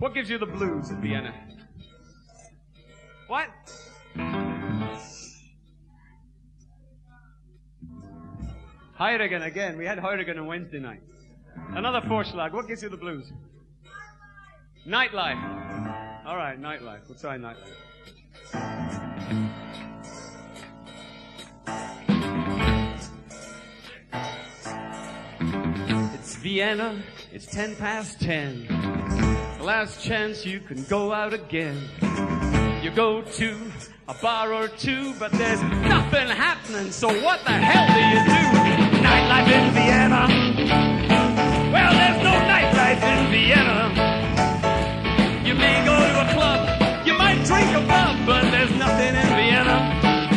What gives you the blues in Vienna? What? Heurigen again. We had Heurigen on Wednesday night. Another Vorschlag. What gives you the blues? Nightlife. All right, nightlife. We'll try nightlife. It's Vienna. It's 10:10. The last chance you can go out again. You go to a bar or two, but there's nothing happening, so what the hell do you do? Nightlife in Vienna. Well, there's no nightlife in Vienna. You may go to a club, you might drink a bub, but there's nothing in Vienna.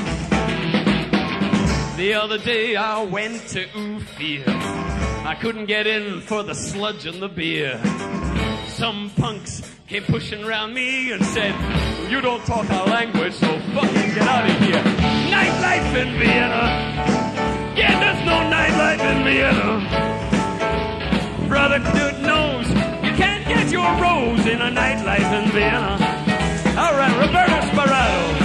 The other day I went to Ufia. I couldn't get in for the sludge and the beer. Some punks came pushing around me and said, you don't talk our language, so fucking get out of here. Nightlife in Vienna. Yeah, there's no nightlife in Vienna. Brother Knut knows you can't get your rose in a nightlife in Vienna. All right, Roberto Sparano.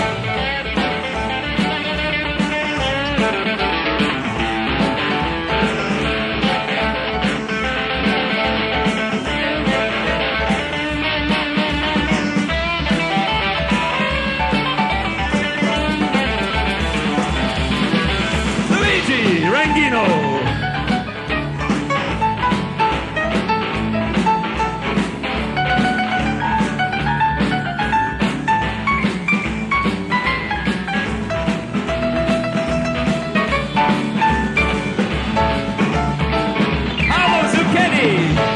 Rangino. Paolo Zucchetti.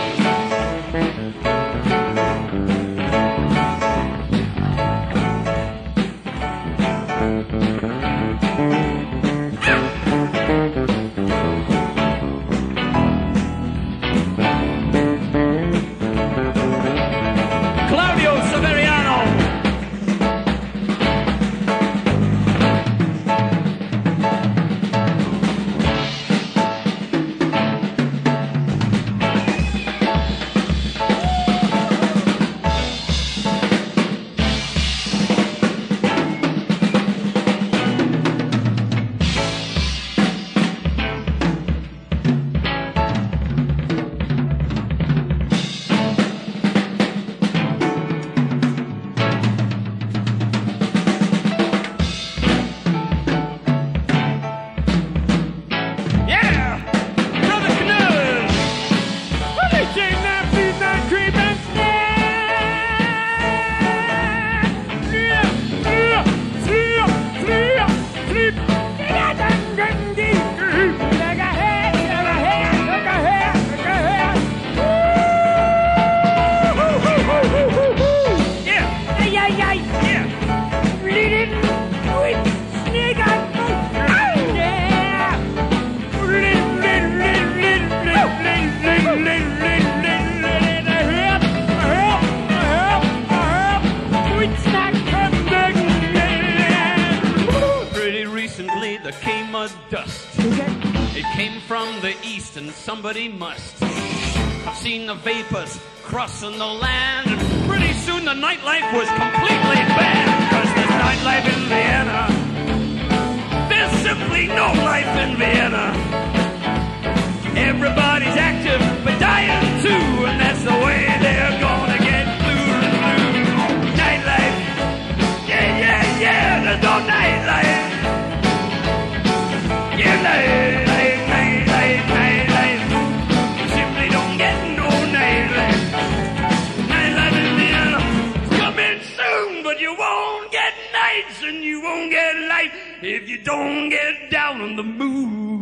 Somebody must have seen the vapors crossing the land, and pretty soon the nightlife was completely banned. Cause there's nightlife in Vienna. There's simply no life in Vienna. Everybody's active but dying too, and that's the way they're gonna get blue. Nightlife. Yeah, yeah, yeah, there's no nightlife. Yeah, nightlife. And you won't get life if you don't get down on the move.